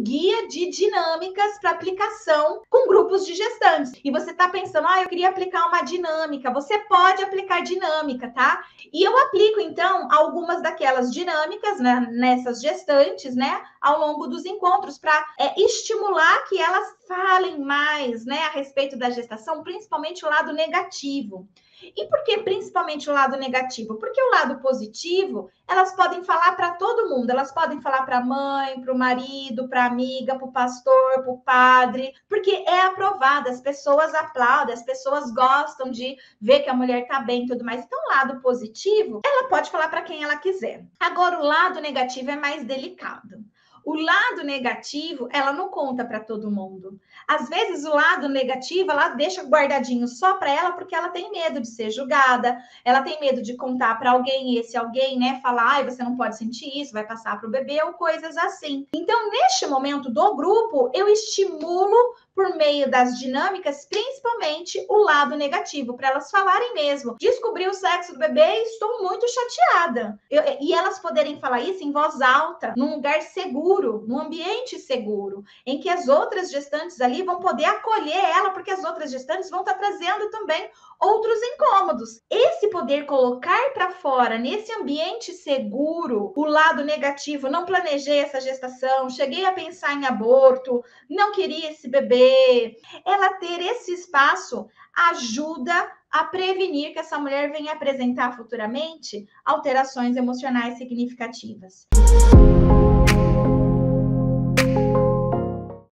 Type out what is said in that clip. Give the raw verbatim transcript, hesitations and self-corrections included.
guia de dinâmicas para aplicação com grupos de gestantes. E você está pensando, ah, eu queria aplicar uma dinâmica. Você pode aplicar dinâmica, tá? E eu aplico, então, algumas daquelas dinâmicas, né, nessas gestantes, né, ao longo dos encontros, para é, estimular que elas falem mais, né, a respeito da gestação, principalmente o lado negativo. E por que principalmente o lado negativo? Porque o lado positivo, elas podem falar para todo mundo, elas podem falar para a mãe, para o marido, para a amiga, para o pastor, para o padre, porque é aprovado, as pessoas aplaudem, as pessoas gostam de ver que a mulher está bem e tudo mais. Então, o lado positivo, ela pode falar para quem ela quiser. Agora, o lado negativo é mais delicado. O lado negativo, ela não conta para todo mundo. Às vezes, o lado negativo, ela deixa guardadinho só para ela, porque ela tem medo de ser julgada, ela tem medo de contar para alguém, e esse alguém, né, falar, ai, você não pode sentir isso, vai passar para o bebê, ou coisas assim. Então, neste momento do grupo, eu estimulo por meio das dinâmicas, principalmente o lado negativo, para elas falarem mesmo. Descobri o sexo do bebê e estou muito chateada. Eu, e elas poderem falar isso em voz alta, num lugar seguro, num ambiente seguro, em que as outras gestantes ali vão poder acolher ela, porque as outras gestantes vão estar trazendo também outros incômodos. Esse poder colocar para fora, nesse ambiente seguro, o lado negativo, não planejei essa gestação, cheguei a pensar em aborto, não queria esse bebê, ela ter esse espaço ajuda a prevenir que essa mulher venha apresentar futuramente alterações emocionais significativas.